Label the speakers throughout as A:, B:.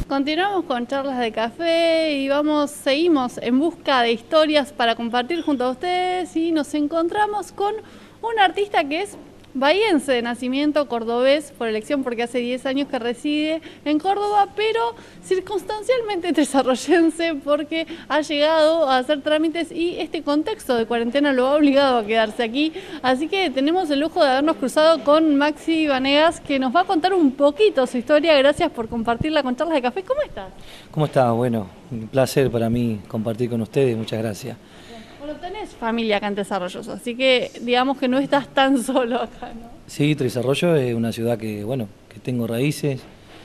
A: Continuamos con charlas de café y seguimos en busca de historias para compartir junto a ustedes y nos encontramos con un artista que es bahiense de nacimiento, cordobés por elección porque hace 10 años que reside en Córdoba, pero circunstancialmente tresarroyense porque ha llegado a hacer trámites y este contexto de cuarentena lo ha obligado a quedarse aquí. Así que tenemos el lujo de habernos cruzado con Maxi Vanegas, que nos va a contar un poquito su historia. Gracias por compartirla con Charlas de Café. ¿Cómo estás?
B: ¿Cómo está? Bueno, un placer para mí compartir con ustedes, muchas gracias.
A: Bueno, tenés familia acá en Tres Arroyos, así que digamos que no estás tan solo acá, ¿no?
B: Sí, Tres Arroyos es una ciudad que, bueno, que tengo raíces.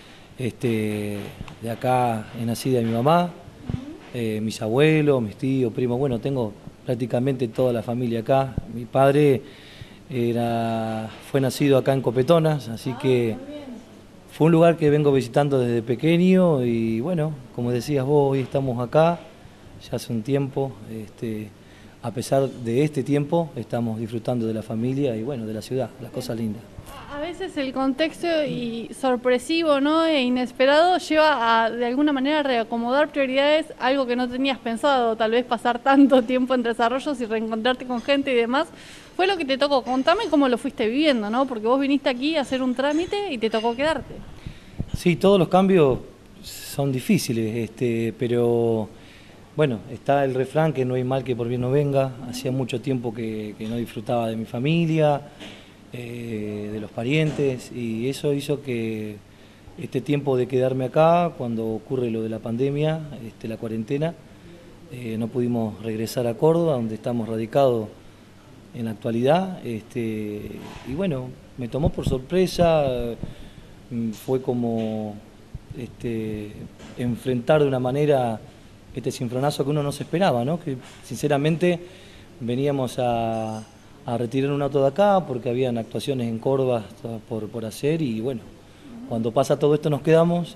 B: De acá es nacida mi mamá, mis abuelos, mis tíos, primos, bueno, tengo prácticamente toda la familia acá. Mi padre fue nacido acá en Copetonas, así que fue un lugar que vengo visitando desde pequeño y bueno, como decías vos, hoy estamos acá, ya hace un tiempo. A pesar de este tiempo, estamos disfrutando de la familia y bueno, de la ciudad, las cosas lindas.
A: A veces el contexto y sorpresivo, ¿no? E inesperado lleva a, de alguna manera, reacomodar prioridades, algo que no tenías pensado, tal vez pasar tanto tiempo en desarrollos y reencontrarte con gente y demás. Fue lo que te tocó. Contame cómo lo fuiste viviendo, ¿no? Porque vos viniste aquí a hacer un trámite y te tocó quedarte.
B: Sí, todos los cambios son difíciles, pero bueno, está el refrán que no hay mal que por bien no venga. Hacía mucho tiempo que no disfrutaba de mi familia, de los parientes, y eso hizo que este tiempo de quedarme acá, cuando ocurre lo de la pandemia, la cuarentena, no pudimos regresar a Córdoba, donde estamos radicados en la actualidad, y bueno, me tomó por sorpresa. Fue como enfrentar de una manera este cimbronazo que uno no se esperaba, ¿no? Que sinceramente veníamos a retirar un auto de acá porque habían actuaciones en Córdoba por hacer y bueno, cuando pasa todo esto nos quedamos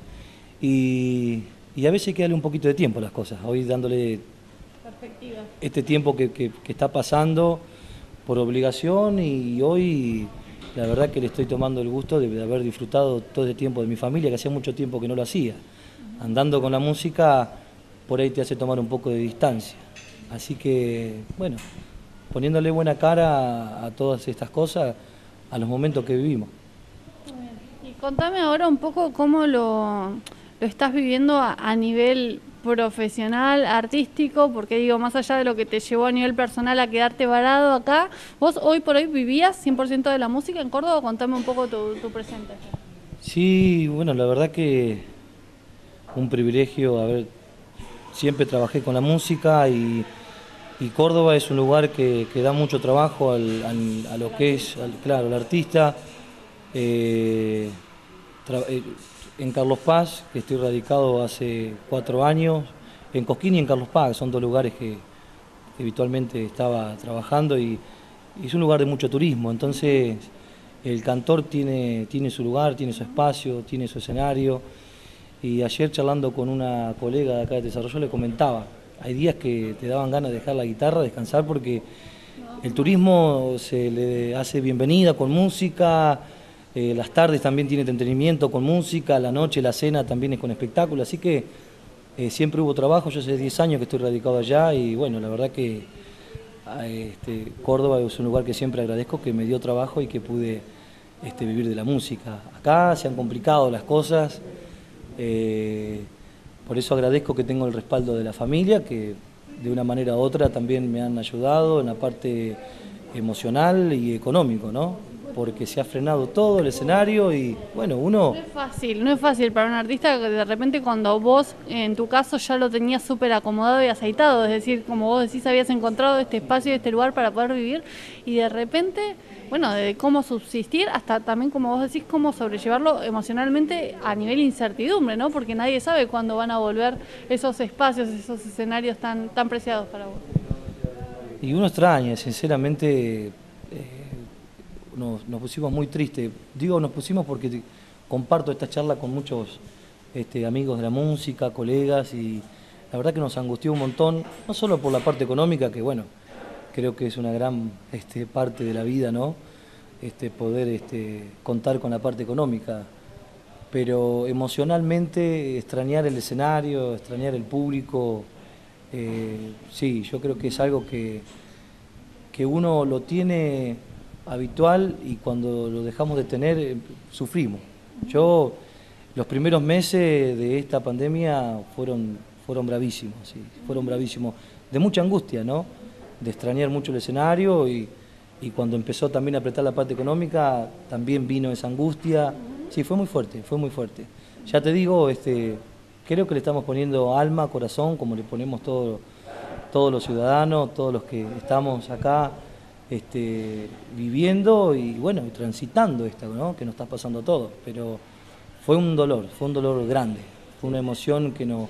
B: y a veces hay que darle un poquito de tiempo a las cosas. Hoy dándole
A: Perspectiva.
B: este tiempo que está pasando por obligación y hoy la verdad que le estoy tomando el gusto de haber disfrutado todo este tiempo de mi familia, que hacía mucho tiempo que no lo hacía. Andando con la música, por ahí te hace tomar un poco de distancia. Así que, bueno, poniéndole buena cara a todas estas cosas, a los momentos que vivimos.
A: Y contame ahora un poco cómo lo estás viviendo a nivel profesional, artístico, porque digo, más allá de lo que te llevó a nivel personal a quedarte varado acá, vos hoy por hoy vivías 100% de la música en Córdoba. Contame un poco tu presente.
B: Sí, bueno, la verdad que un privilegio siempre trabajé con la música y Córdoba es un lugar que da mucho trabajo a lo que es, claro, el artista. En Carlos Paz, que estoy radicado hace 4 años, en Cosquín y en Carlos Paz, son dos lugares que habitualmente estaba trabajando y es un lugar de mucho turismo, entonces el cantor tiene su lugar, tiene su espacio, tiene su escenario. Y ayer charlando con una colega de acá de Desarrollo le comentaba, hay días que te daban ganas de dejar la guitarra, descansar, porque el turismo se le hace bienvenida con música, las tardes también tiene entretenimiento con música, la noche, la cena también es con espectáculo, así que siempre hubo trabajo. Yo hace 10 años que estoy radicado allá y bueno, la verdad que Córdoba es un lugar que siempre agradezco, que me dio trabajo y que pude vivir de la música. Acá se han complicado las cosas. Por eso agradezco que tengo el respaldo de la familia, que de una manera u otra también me han ayudado en la parte emocional y económico, ¿no? Porque se ha frenado todo el escenario y bueno, uno...
A: No es fácil para un artista que de repente cuando vos, en tu caso, ya lo tenías súper acomodado y aceitado, es decir, como vos decís, habías encontrado este espacio y este lugar para poder vivir y de repente, bueno, de cómo subsistir hasta también, como vos decís, cómo sobrellevarlo emocionalmente a nivel incertidumbre, ¿no? Porque nadie sabe cuándo van a volver esos espacios, esos escenarios tan preciados para vos.
B: Y uno extraña, sinceramente... Nos pusimos muy tristes. Digo nos pusimos porque comparto esta charla con muchos amigos de la música, colegas, y la verdad que nos angustió un montón, no solo por la parte económica, que bueno, creo que es una gran parte de la vida, ¿no? Poder contar con la parte económica, pero emocionalmente extrañar el escenario, extrañar el público, sí, yo creo que es algo que uno lo tiene habitual y cuando lo dejamos de tener sufrimos. Los primeros meses de esta pandemia fueron bravísimos, sí, fueron bravísimos, de mucha angustia, ¿no? De extrañar mucho el escenario y cuando empezó también a apretar la parte económica, también vino esa angustia. Sí, fue muy fuerte, fue muy fuerte. Ya te digo, creo que le estamos poniendo alma, corazón, como le ponemos todos los ciudadanos, todos los que estamos acá viviendo y bueno, transitando esto, ¿no? Que nos está pasando a todos. Pero fue un dolor grande, fue una emoción que no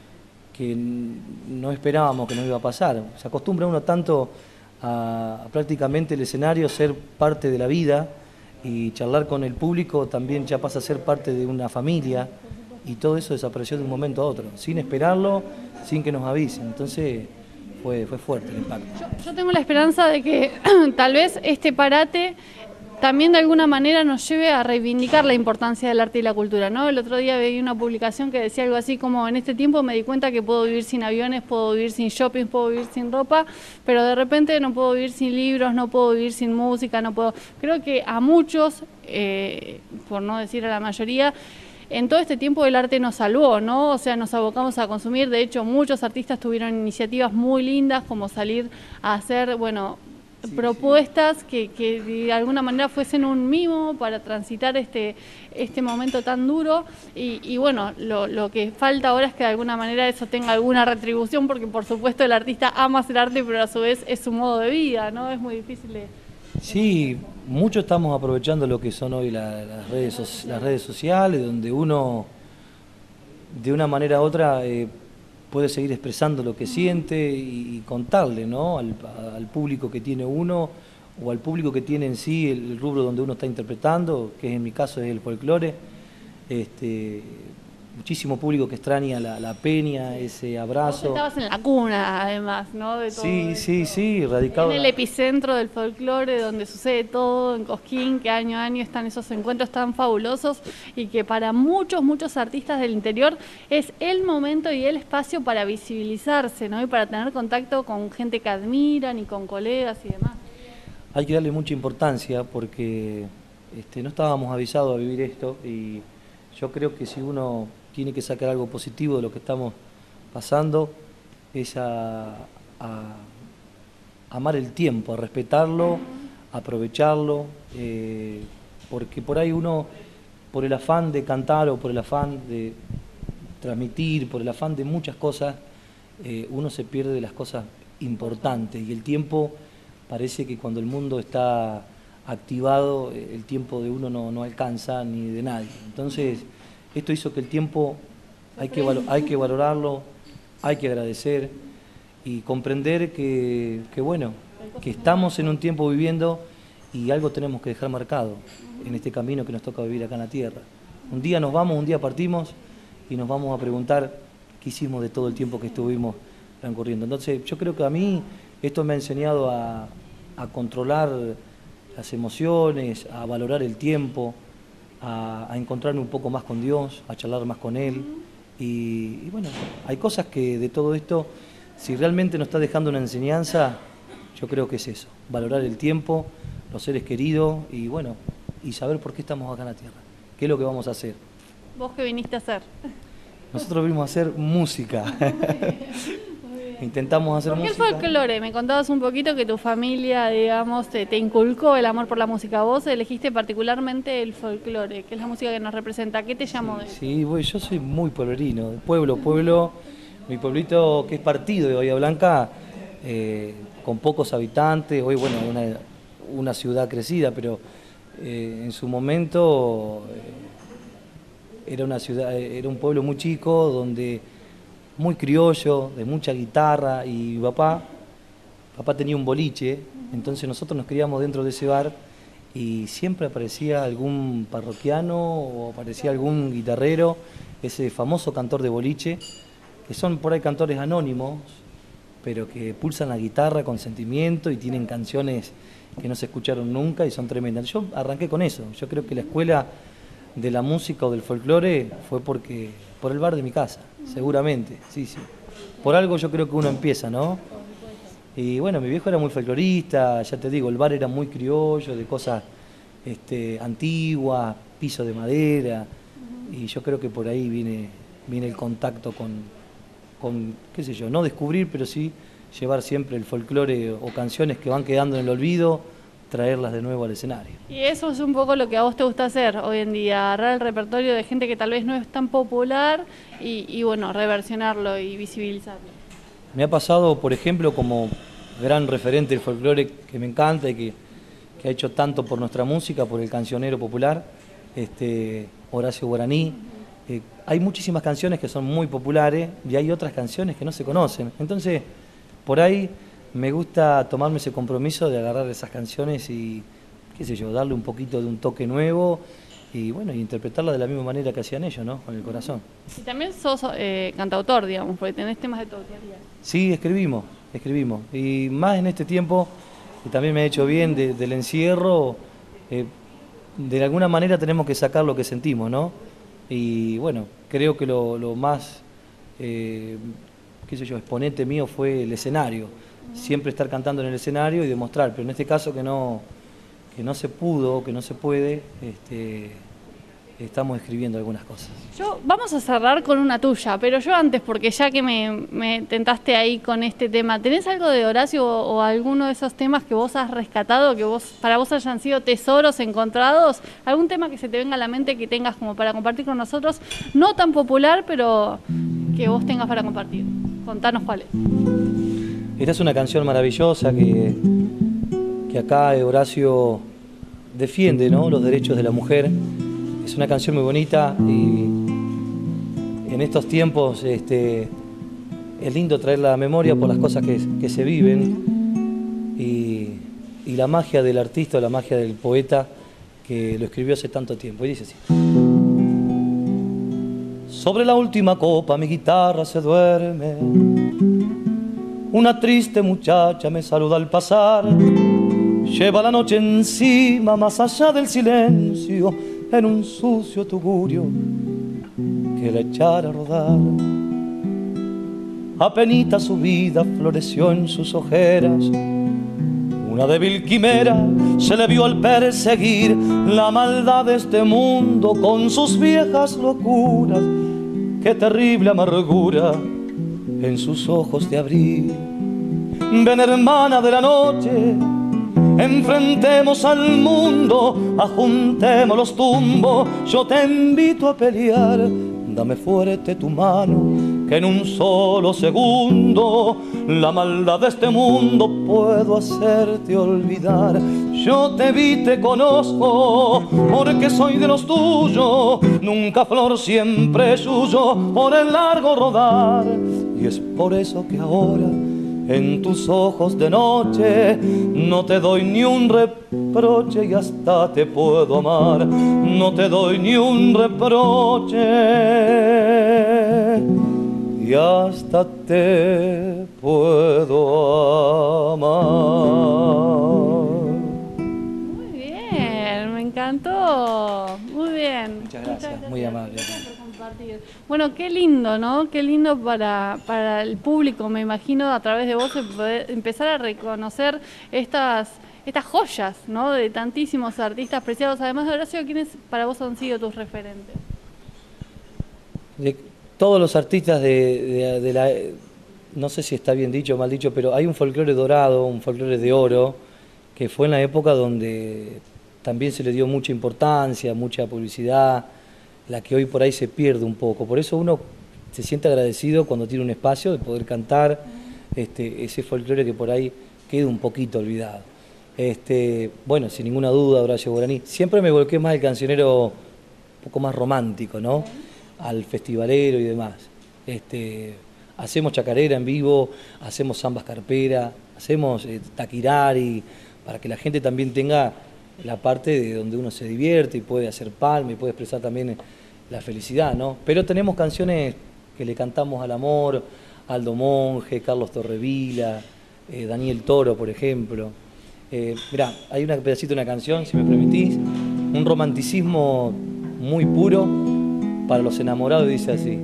B: esperábamos que nos iba a pasar. Se acostumbra uno tanto a prácticamente el escenario ser parte de la vida y charlar con el público también ya pasa a ser parte de una familia y todo eso desapareció de un momento a otro, sin esperarlo, sin que nos avisen. Entonces fue fuerte el impacto.
A: Yo tengo la esperanza de que tal vez este parate también de alguna manera nos lleve a reivindicar la importancia del arte y la cultura, ¿no? El otro día veía una publicación que decía algo así como: en este tiempo me di cuenta que puedo vivir sin aviones, puedo vivir sin shopping, puedo vivir sin ropa, pero de repente no puedo vivir sin libros, no puedo vivir sin música, no puedo... Creo que a muchos, por no decir a la mayoría, en todo este tiempo el arte nos salvó, ¿no? O sea, nos abocamos a consumir. De hecho, muchos artistas tuvieron iniciativas muy lindas, como salir a hacer, bueno, propuestas que de alguna manera fuesen un mimo para transitar este momento tan duro y bueno, lo que falta ahora es que de alguna manera eso tenga alguna retribución, porque por supuesto el artista ama hacer arte, pero a su vez es su modo de vida, ¿no? Es muy difícil de...
B: Sí, muchos estamos aprovechando lo que son hoy las redes sociales, donde uno de una manera u otra puede seguir expresando lo que siente y contarle, ¿no? al público que tiene uno o al público que tiene en sí el rubro donde uno está interpretando, que en mi caso es el folclore. Muchísimo público que extraña la peña, ese abrazo.
A: Vos estabas en la cuna, además, ¿no? De todo
B: sí, radicado.
A: En el epicentro del folclore, donde sucede todo, en Cosquín, que año a año están esos encuentros tan fabulosos y que para muchos artistas del interior es el momento y el espacio para visibilizarse, ¿no? Y para tener contacto con gente que admiran y con colegas y demás.
B: Hay que darle mucha importancia porque no estábamos avisados a vivir esto y yo creo que si uno tiene que sacar algo positivo de lo que estamos pasando, es a amar el tiempo, a respetarlo, a aprovecharlo, porque por ahí uno, por el afán de cantar o por el afán de transmitir, por el afán de muchas cosas, uno se pierde de las cosas importantes y el tiempo parece que cuando el mundo está activado, el tiempo de uno no alcanza ni de nadie. Entonces, esto hizo que el tiempo hay que valorarlo, hay que agradecer y comprender que estamos en un tiempo viviendo y algo tenemos que dejar marcado en este camino que nos toca vivir acá en la tierra. Un día nos vamos, un día partimos y nos vamos a preguntar qué hicimos de todo el tiempo que estuvimos transcurriendo. Entonces, yo creo que a mí esto me ha enseñado a controlar las emociones, a valorar el tiempo, a encontrarme un poco más con Dios, a charlar más con Él. Y bueno, hay cosas que de todo esto, si realmente nos está dejando una enseñanza, yo creo que es eso, valorar el tiempo, los seres queridos y bueno, y saber por qué estamos acá en la tierra, qué es lo que vamos a hacer.
A: ¿Vos qué viniste a hacer?
B: Nosotros vinimos a hacer música. Intentamos hacer música.
A: ¿Por qué el folclore? Me contabas un poquito que tu familia, digamos, te inculcó el amor por la música. Vos elegiste particularmente el folclore, que es la música que nos representa. ¿Qué te llamó de eso?
B: Sí, yo soy muy pueblerino, de pueblo. Mi pueblito, que es partido de Bahía Blanca, con pocos habitantes. Hoy, bueno, una ciudad crecida, pero en su momento era una ciudad, era un pueblo muy chico, donde muy criollo, de mucha guitarra, y papá tenía un boliche, entonces nosotros nos criamos dentro de ese bar y siempre aparecía algún parroquiano o aparecía algún guitarrero, ese famoso cantor de boliche, que son por ahí cantores anónimos, pero que pulsan la guitarra con sentimiento y tienen canciones que no se escucharon nunca y son tremendas. Yo arranqué con eso, yo creo que la escuela de la música o del folclore fue por el bar de mi casa, seguramente, sí, sí. Por algo yo creo que uno empieza, ¿no? Y bueno, mi viejo era muy folclorista, ya te digo, el bar era muy criollo, de cosas antiguas, piso de madera, y yo creo que por ahí viene el contacto con, qué sé yo, no descubrir, pero sí llevar siempre el folclore o canciones que van quedando en el olvido, traerlas de nuevo al escenario.
A: Y eso es un poco lo que a vos te gusta hacer hoy en día, agarrar el repertorio de gente que tal vez no es tan popular y bueno, reversionarlo y visibilizarlo.
B: Me ha pasado, por ejemplo, como gran referente del folclore que me encanta y que ha hecho tanto por nuestra música, por el cancionero popular, Horacio Guaraní. Hay muchísimas canciones que son muy populares y hay otras canciones que no se conocen. Entonces, por ahí me gusta tomarme ese compromiso de agarrar esas canciones y, qué sé yo, darle un poquito de un toque nuevo y bueno, y interpretarla de la misma manera que hacían ellos, ¿no? Con el corazón.
A: Y también sos cantautor, digamos, porque tenés temas de autoría.
B: Sí, escribimos. Y más en este tiempo, que también me ha hecho bien del encierro, de alguna manera tenemos que sacar lo que sentimos, ¿no? Y bueno, creo que lo más, qué sé yo, exponente mío fue el escenario. Siempre estar cantando en el escenario y demostrar, pero en este caso que no se pudo, que no se puede, estamos escribiendo algunas cosas.
A: Vamos a cerrar con una tuya, pero yo antes, porque ya que me tentaste ahí con este tema, ¿tenés algo de Horacio o alguno de esos temas que vos has rescatado, que para vos hayan sido tesoros encontrados? ¿Algún tema que se te venga a la mente que tengas como para compartir con nosotros? No tan popular, pero que vos tengas para compartir. Contanos cuál es.
B: Esta es una canción maravillosa que acá Horacio defiende, ¿no?, los derechos de la mujer. Es una canción muy bonita y en estos tiempos es lindo traerla a la memoria por las cosas que se viven y la magia del artista, la magia del poeta que lo escribió hace tanto tiempo. Y dice así: sobre la última copa mi guitarra se duerme, una triste muchacha me saluda al pasar, lleva la noche encima más allá del silencio, en un sucio tugurio que la echara a rodar. Apenita su vida floreció en sus ojeras, una débil quimera se le vio al perseguir la maldad de este mundo con sus viejas locuras. Qué terrible amargura en sus ojos de abril. Ven, hermana de la noche, enfrentemos al mundo, ajuntemos los tumbos, yo te invito a pelear. Dame fuerte tu mano, que en un solo segundo la maldad de este mundo puedo hacerte olvidar. Yo te vi, te conozco, porque soy de los tuyos, nunca flor, siempre suyo, por el largo rodar. Y es por eso que ahora en tus ojos de noche no te doy ni un reproche y hasta te puedo amar. No te doy ni un reproche y hasta te puedo amar.
A: Muy bien, me encantó. Muy bien.
B: Muchas gracias, muy amable.
A: Bueno, qué lindo, ¿no? Qué lindo para el público, me imagino, a través de vos, poder empezar a reconocer estas joyas, ¿no?, de tantísimos artistas preciados. Además de Horacio, ¿quiénes para vos han sido tus referentes?
B: De todos los artistas de la... No sé si está bien dicho o mal dicho, pero hay un folclore dorado, un folclore de oro, que fue en la época donde también se le dio mucha importancia, mucha publicidad, la que hoy por ahí se pierde un poco. Por eso uno se siente agradecido cuando tiene un espacio de poder cantar ese folclore que por ahí queda un poquito olvidado. Bueno, sin ninguna duda, Horacio Guaraní. Siempre me volqué más al cancionero un poco más romántico, ¿no?, al festivalero y demás. Hacemos chacarera en vivo, hacemos zambas carpera, hacemos taquirari, para que la gente también tenga la parte de donde uno se divierte y puede hacer palma y puede expresar también la felicidad, ¿no? Pero tenemos canciones que le cantamos al amor, Aldo Monge, Carlos Torrevila, Daniel Toro, por ejemplo. Mirá, hay un pedacito de una canción, si me permitís, un romanticismo muy puro para los enamorados, dice así.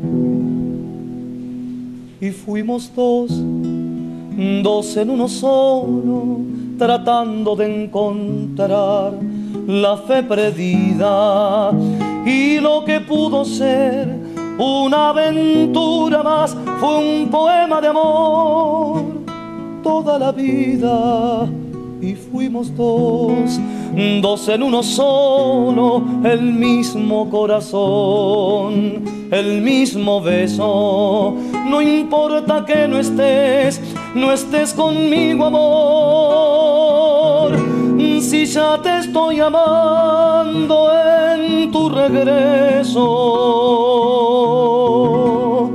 B: Y fuimos dos en uno solo, tratando de encontrar la fe perdida, y lo que pudo ser una aventura más fue un poema de amor toda la vida. Y fuimos dos en uno solo, el mismo corazón, el mismo beso. No importa que no estés conmigo, amor, si ya te estoy amando en tu regreso.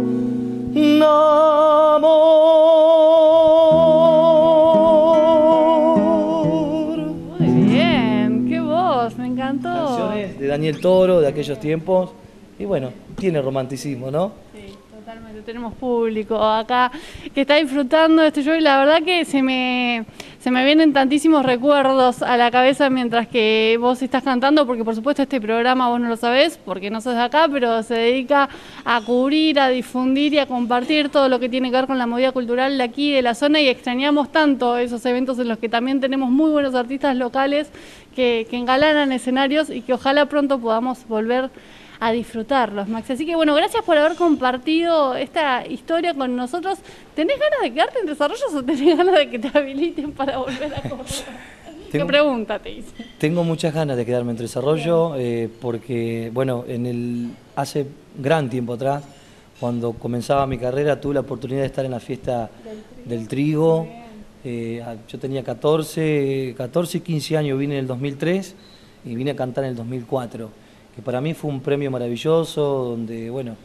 B: Canciones de Daniel Toro, de aquellos tiempos, y bueno, tiene romanticismo, ¿no?
A: Sí, totalmente. Tenemos público acá que está disfrutando de este show y la verdad que se me vienen tantísimos recuerdos a la cabeza mientras que vos estás cantando, porque por supuesto este programa vos no lo sabés porque no sos de acá, pero se dedica a cubrir, a difundir y a compartir todo lo que tiene que ver con la movida cultural de aquí, de la zona, y extrañamos tanto esos eventos en los que también tenemos muy buenos artistas locales que engalanan escenarios y que ojalá pronto podamos volver a disfrutarlos, Max. Así que bueno, gracias por haber compartido esta historia con nosotros. ¿Tenés ganas de quedarte en Desarrollos o tenés ganas de que te habiliten para volver a correr? ¿Qué pregunta te hice?
B: Tengo muchas ganas de quedarme en Desarrollo porque, bueno, hace gran tiempo atrás, cuando comenzaba mi carrera, tuve la oportunidad de estar en la fiesta del trigo. Yo tenía 14 y 15 años, vine en el 2003 y vine a cantar en el 2004, que para mí fue un premio maravilloso, donde, bueno,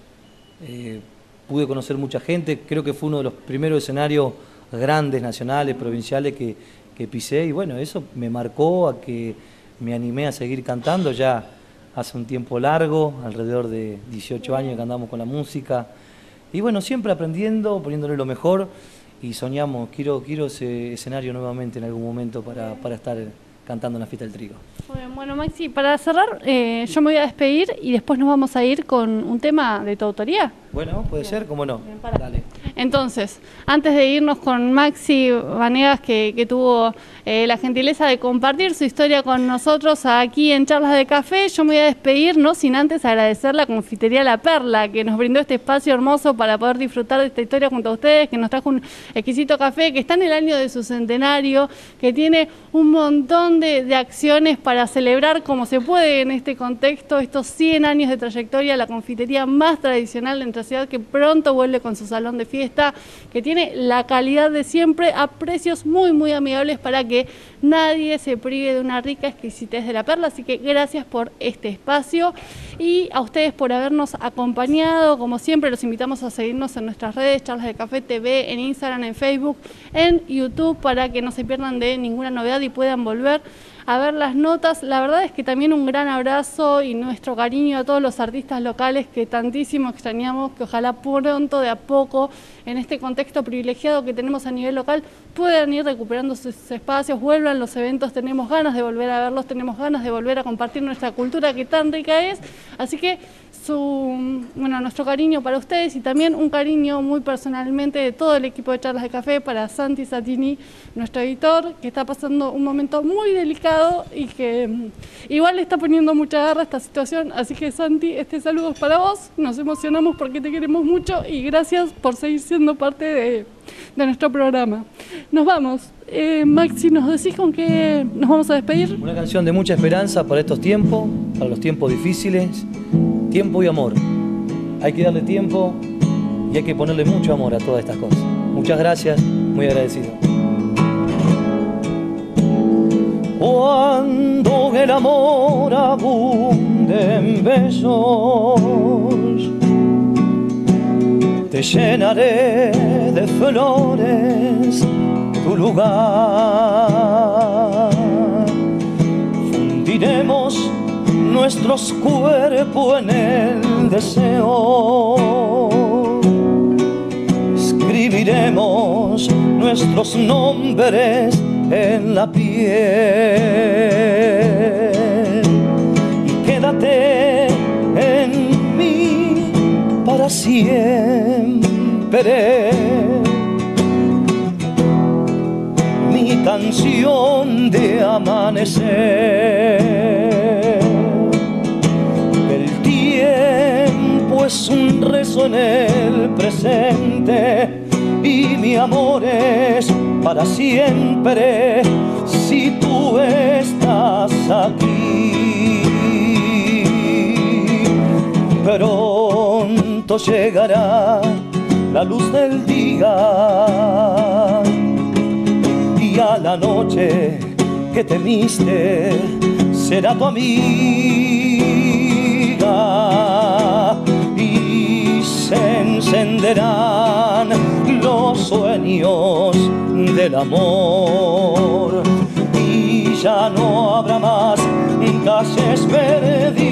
B: pude conocer mucha gente. Creo que fue uno de los primeros escenarios grandes, nacionales, provinciales que pisé, y bueno, eso me marcó a que me animé a seguir cantando ya hace un tiempo largo, alrededor de 18 años que andamos con la música, y bueno, siempre aprendiendo, poniéndole lo mejor. Y soñamos, quiero ese escenario nuevamente en algún momento para estar cantando en la fiesta del trigo.
A: Bueno, Maxi, para cerrar, yo me voy a despedir y después nos vamos a ir con un tema de tu autoría.
B: Bueno, puede ser, cómo no. Dale.
A: Entonces, antes de irnos con Maxi Vanegas, que tuvo la gentileza de compartir su historia con nosotros aquí en Charlas de Café, yo me voy a despedir, no sin antes agradecer la confitería La Perla, que nos brindó este espacio hermoso para poder disfrutar de esta historia junto a ustedes, que nos trajo un exquisito café, que está en el año de su centenario, que tiene un montón de acciones para celebrar como se puede en este contexto, estos 100 años de trayectoria, la confitería más tradicional de nuestra ciudad, que pronto vuelve con su salón de fiesta, que tiene la calidad de siempre a precios muy, muy amigables para que nadie se prive de una rica exquisitez de La Perla. Así que gracias por este espacio y a ustedes por habernos acompañado. Como siempre, los invitamos a seguirnos en nuestras redes, Charlas de Café TV, en Instagram, en Facebook, en YouTube, para que no se pierdan de ninguna novedad y puedan volver a ver las notas. La verdad es que también un gran abrazo y nuestro cariño a todos los artistas locales que tantísimo extrañamos, que ojalá pronto, de a poco, en este contexto privilegiado que tenemos a nivel local, puedan ir recuperando sus espacios, vuelvan los eventos. Tenemos ganas de volver a verlos, tenemos ganas de volver a compartir nuestra cultura que tan rica es. Así que nuestro cariño para ustedes y también un cariño muy personalmente de todo el equipo de Charlas de Café para Santi Satini, nuestro editor, que está pasando un momento muy delicado y que igual le está poniendo mucha garra a esta situación. Así que, Santi, este saludo es para vos, nos emocionamos porque te queremos mucho y gracias por seguir siendo parte de nuestro programa. Nos vamos. Maxi, ¿nos decís con qué nos vamos a despedir?
B: Una canción de mucha esperanza para estos tiempos, para los tiempos difíciles. Tiempo y amor. Hay que darle tiempo y hay que ponerle mucho amor a todas estas cosas. Muchas gracias, muy agradecido. Cuando el amor abunde en besos, te llenaré de flores tu lugar. Fundiremos nuestros cuerpos en el deseo, escribiremos nuestros nombres en la piel y quédate para siempre. Mi canción de amanecer. El tiempo es un rezo en el presente y mi amor es para siempre si tú estás aquí. Pronto llegará la luz del día y a la noche que temiste será tu amiga y se encenderán los sueños del amor y ya no habrá más calles perdidas